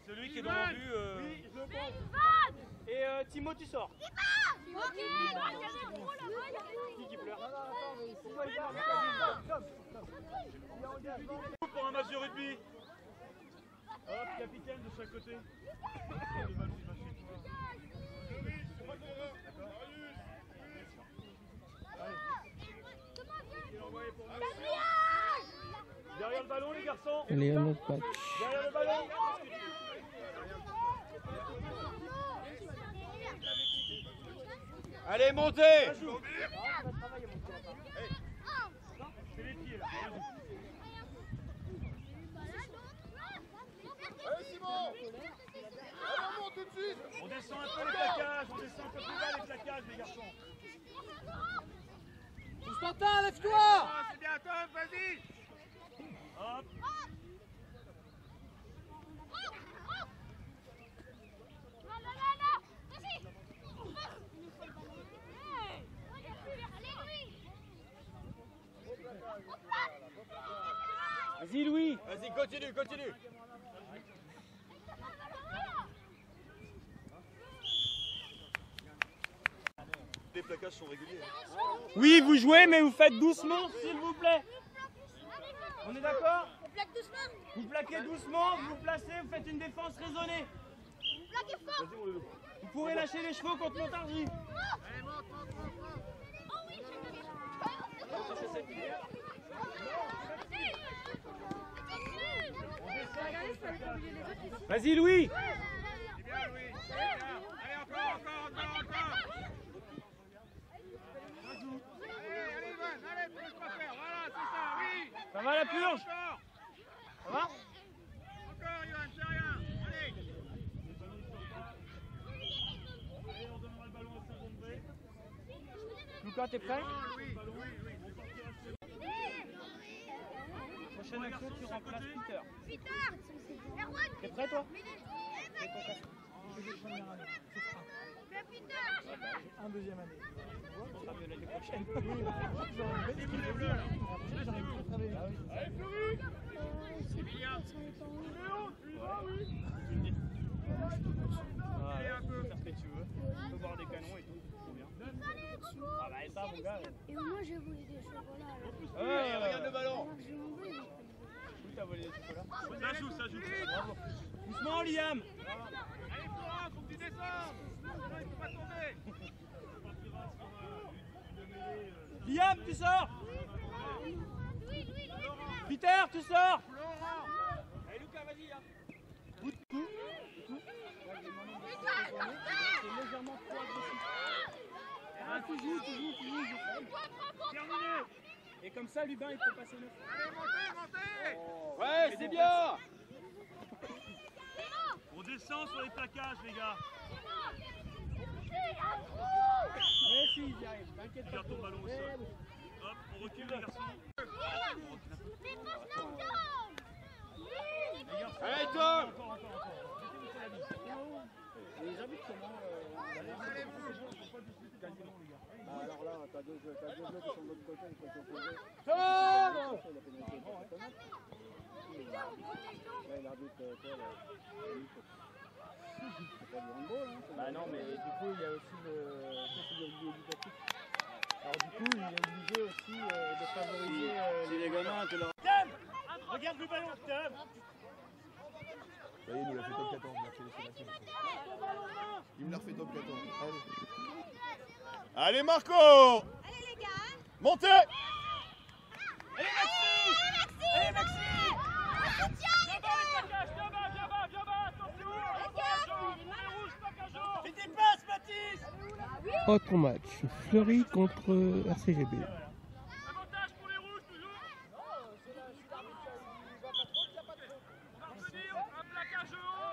Celui qui est dans le but. Oui, je pense. Et Timo, tu sors. Qui pleure? Pourquoi il part? Pour un match de rugby. Hop, capitaine de chaque côté. Derrière le ballon, les garçons. Allez, un autre match. Derrière le ballon. Allez, montez. C'est les pieds là. Allez, Simon. Allez, on monte tout de suite. On descend un peu les plaquages, on descend un peu plus bas les plaquages, les garçons. Constantin, lève-toi. C'est bien, Tom, vas-y. Hop. Vas-y, Louis. Vas-y, continue, continue. Les plaquages sont réguliers. Oui, vous jouez, mais vous faites doucement, s'il vous plaît. On est d'accord? On plaque doucement. Vous plaquez doucement, vous vous placez, vous faites une défense raisonnée. Plaquez fort. Vous pourrez lâcher les chevaux contre Montargis. Allez, monte. Oh oui, Vas-y, Louis. C'est bien, Louis. Allez, encore. Allez, Ivan, allez, tu ne peux pas faire. Voilà, c'est ça, oui. Ça va la purge? Ça va? Encore, Ivan, c'est rien. Allez. Allez, on donnera le ballon à Saint-André. Lucas, t'es prêt? Oui. Prochaine action, tu remplaces Peter. Peter. T'es prêt, toi? Un deuxième année. On sera mieux l'année prochaine. Allez, Fleury. C'est bien. Allez, un peu. Faire ce que tu veux. On peut boire des canons et tout. C'est bien. Ah bah ça, mon gars. Et moi, j'ai voulu des chocolats. Allez, regarde le ballon. Oui, t'as volé des chocolats. Ça joue. Bravo. Doucement, Liam. Allez, Florent, faut que tu descendes. Sinon, il faut pas tomber. Liam, tu sors. Peter, tu sors. Allez, Lucas, vas-y. Bout de cou. C'est légèrement trop agressif. Ah, tu joues. Terminé. Et comme ça, Lubin, il peut passer 9. Allez, montez. Ouais, c'est bien. On descend sur les plaquages, les gars. Mais si, il y arrive. T'inquiète pas. Garde ton ballon au sol. Hop, on recule, les garçons. Allez, Tom. Les arbitres, comment Alors là, t'as deux bleus qui sont de l'autre côté, il faut s'opposer. Tom. Là, l'arbitre, c'est pas du handball, hein. Bah non, mais du coup, il y a aussi le rugby éducatif. Alors du coup, il est obligé aussi de favoriser les gamins que leur... Tom, regarde le ballon, Tom. Ça y est, il nous l'a fait top 14, merci les Sébastien. Il me l'a refait top 14. Allez. Allez, Marco. Allez, les gars. Montez. Allez, Maxime. Viens bas, les plaquages, viens bas, attention. Rouge, plaquage jaune. Fais des passes, Mathis. Autre match. Fleury contre RCGB. Avantage pour les rouges, toujours. On va revenir, un plaquage haut.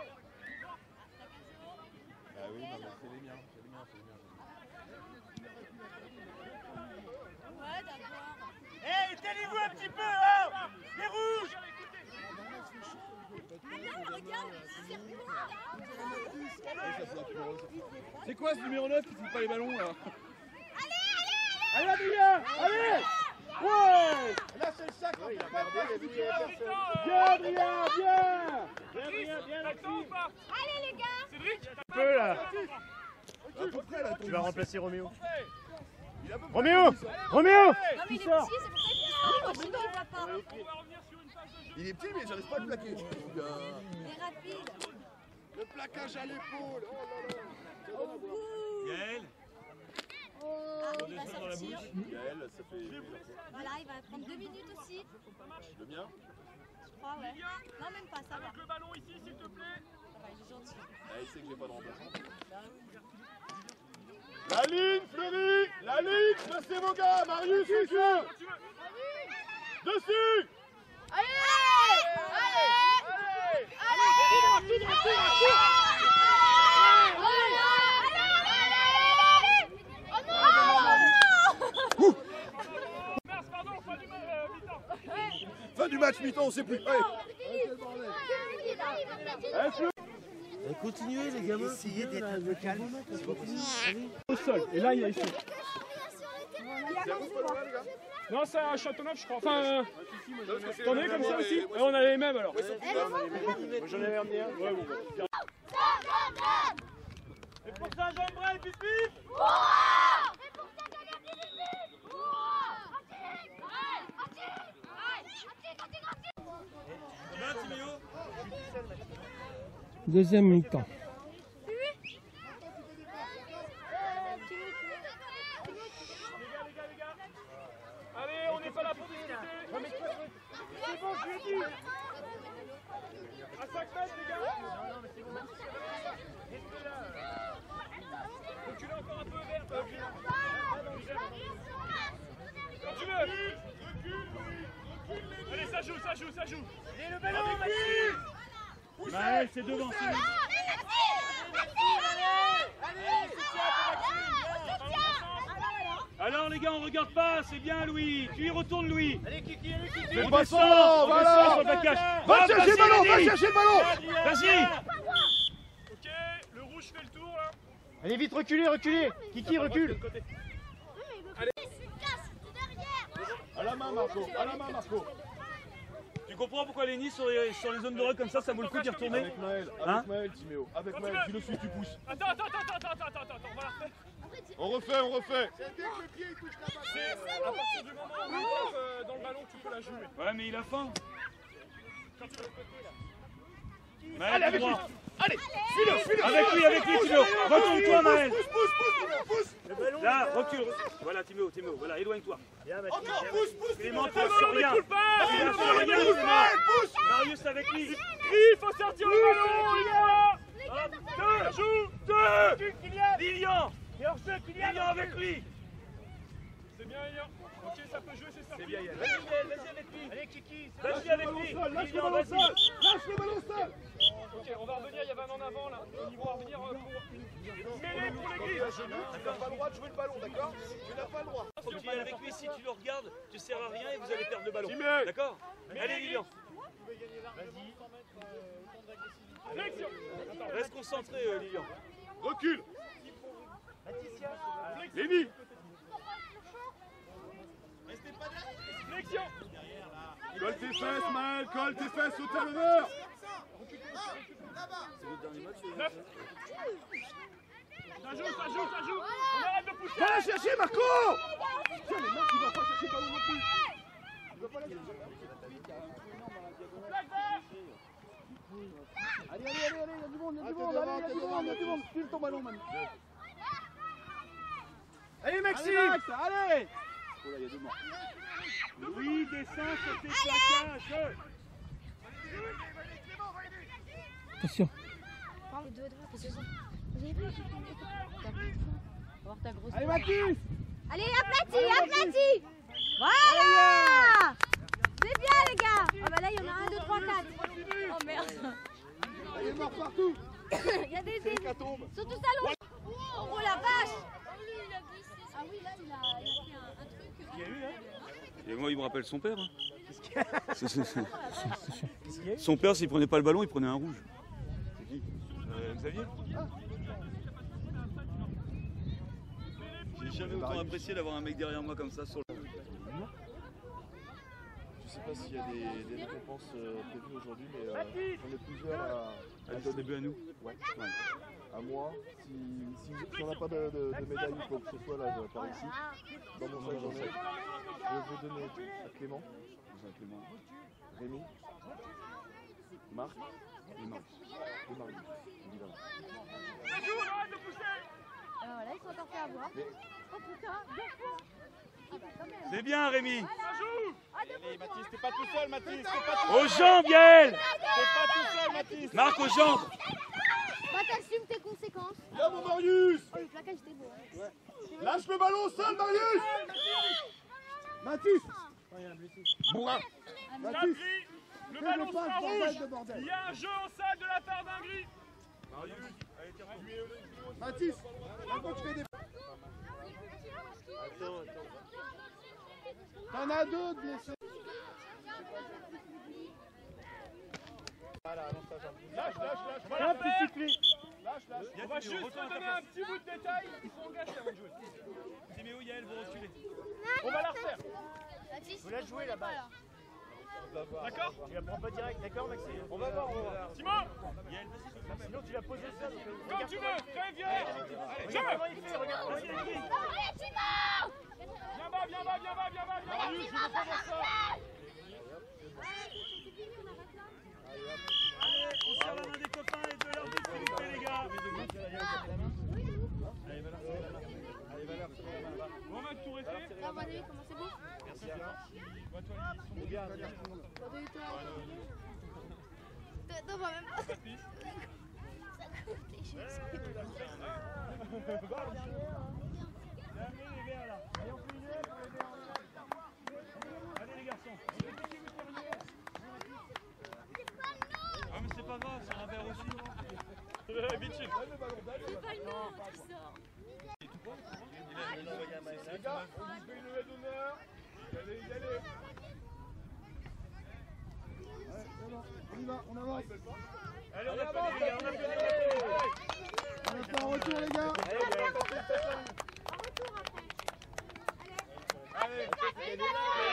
Ah oui, non, mais c'est les miens. Ouais, d'accord. Hey, tenez-vous un petit peu, hein. Les rouges. Alors, regarde, c'est C'est quoi ce numéro 9 qui fout pas les ballons là? Allez, Adrien, allez. Ouais. Là, c'est le sac. Il a regardé, il a vu, il y avait personne. Bien, Adrien, bien. Bien, Gaëtan ou pas? Allez les gars. Cédric? Un peu là. À peu près là. Tu vas remplacer Roméo. Il est à peu près Roméo petit, ça. Roméo Non mais il est petit, c'est pour ça qu'il sort, sinon il voit pas. On va revenir sur une phase de jeu. Il est petit, mais j'arrive pas à le plaquer. Il est rapide. Le plaquage à l'épaule. Oh là là. Au bout. Gaël. Ah, il va sortir. Gaël, ça fait. Voilà, il va prendre 2 minutes aussi. Le mien? Je crois, ouais. Non, même pas, ça va. Avec le ballon ici, s'il te plaît. Ça va, il est gentil. Ah, il sait que j'ai pas de remplaçant. La ligne, Fleury. La ligne, laissez vos gars. Marius, c'est sûr. Dessus. Mars, pardon, fin du mi-temps. Fin du match mi-temps, on sait plus. Allez. Allez, Fleury. Continuez les gamins. Essayez d'être un peu calme. Au sol. Et là, il a ici. C'est à vous, pas loin, les gars. Non, c'est un Châteauneuf, je crois. Enfin, t'en as comme ça aussi? Ouais, on a les mêmes alors. J'en avais ramené un. Ouais, bon, bah. Et pour ça, Jean Brel, pif pif. Deuxième mi-temps. Les gars. Allez, on n'est pas là pour discuter. C'est bon, je lui ai dit. À 5 mètres, les gars. Restez là. Reculez encore un peu vers. Quand tu veux. Allez, ça joue. Et le ballon, Maxime. Maël, c'est devant. Alors les gars, on regarde pas, c'est bien Louis. Tu y retournes Louis. Allez Kiki. Mais passons, voilà. Sur le backage. Va chercher le ballon, va chercher le ballon. Vas-y. Ok, le rouge fait le tour là. Allez vite, reculez. Kiki, recule. À la main, Marco. Tu comprends pourquoi Lenny sur les zones de rug comme ça vaut le coup d'y retourner? Avec Maël, Hein Timéo. Avec Maël, tu le suis, tu pousses. Attends, on va la refaire. On refait. C'est à partir du moment où il tape dans le ballon que tu peux la jouer. Ouais, mais il a faim. Quand tu veux le côté là. Maël, Allez, avec lui. Allez, suis-le. Avec lui, Timo. Retourne-toi, Maël. Pousse. Là, recule. Voilà, Timo. Voilà, éloigne-toi. Encore, pousse. Clément, tu sur rien. Pousse. Marius avec lui. Il faut sortir le ballon. Deux. Lilian. Lilian avec lui. C'est bien, Lilian. Ok, ça peut jouer, c'est ça. C'est bien, Yann. Vas-y avec lui. Allez, Kiki. Vas-y avec lui. Lilian, vas-y. Lâche le ballon seul. Ok, on va revenir, il y avait un en avant là. Ils vont revenir pour mêler pour les grilles. Tu n'as pas le droit de jouer le ballon, d'accord? Tu n'as pas le droit. Faut que tu ailles avec lui, si tu le regardes, tu sers à rien et vous allez perdre le ballon. Timéo. D'accord? Allez, Lilian. Flexion. Reste concentré, Lilian. Recule. Lévi. Flexion. Colle tes fesses, Maël. Colle tes fesses au talonneur. Ça joue. On arrête de pousser. Va la chercher, Marco. Tiens, mais Marc, il va pas chercher le ballon non plus. Il va pas la chercher. Allez, il y a du monde, file ton ballon maintenant. Allez Maxime. Allez. Oh là, il y a deux morts. Louis, descends sur tes plaquages. Attention. Les deux droits, c'est ça. Vous avez vu? Ta grosse. Allez, Mathis. Allez, aplati. Voilà. C'est bien les gars. Ah bah là, il y en a 1, 2, 3, 4. Oh merde. Il est mort partout. Il y a des Hécatombe. Surtout ça long. Oh la vache. Ah oui, là, il a fait un truc. Et moi, il me rappelle son père. Son père, s'il prenait pas le ballon, il prenait un rouge. C'est qui? Xavier. J'ai jamais autant apprécié d'avoir un mec derrière moi comme ça sur le... Je sais pas s'il y a des récompenses prévues aujourd'hui, mais on est plusieurs à C'est début à nous. Ouais. À moi, si on n'a pas de médaille ou quoi que ce soit là par ici, dans mon sac j'en ai. Je vais donner à Clément, Rémi, Marc et Marius. Évidemment. Arrête de pousser. Alors là, ils sont encore fait avoir. Oh putain, 2 fois. Ah bah quand même. C'est bien, Rémi. Ça joue. Allez, Mathis, t'es pas tout seul, Mathis. T'es pas tout Aux jambes, Yael. T'es pas tout seul, Mathis. Marc, aux jambes. Bah t'assumes tes conséquences. Viens mon Marius! Oh le plaquage c'était beau. Hein. Lâche le ballon seul, Marius! Mathis! Bourrin! Ça Mathis! grille. Le ballon sera rouge. Il bordel! y a un jeu en salle de la part d'un gris. Mathis! Maintenant tu fais des... T'en as deux de blessés! Lâche. On va faire. On va juste donner un petit bout de détail. Il faut engager avant de jouer. Timéo, Yael, vous reculez. On va la refaire. Vous la jouez là-bas. D'accord? Tu la prends pas direct, d'accord, Maxime? On va voir. Simon, Sinon, tu la poses ça. quand tu veux. Très bien. Allez, jeu. Comment il fait? Regarde comment il fait. Viens bas. Marius, je veux pas voir ça. Allez, on serre la main des copains et de leur distribuer, les gars. Bon, Max, tout resté. Là, mon avis, comment c'est beau? Merci. Non, bah même pas. Ça coûte les choses. Allez, les garçons. Ah, mais c'est pas grave, c'est un verre aussi. Vite, C'est pas le nom qui sort. les gars, on vous fait une levée d'honneur. Y aller. On y va, on avance! Allez, on applaudit, les gars, On a fait un retour, les gars! En retour après. Allez,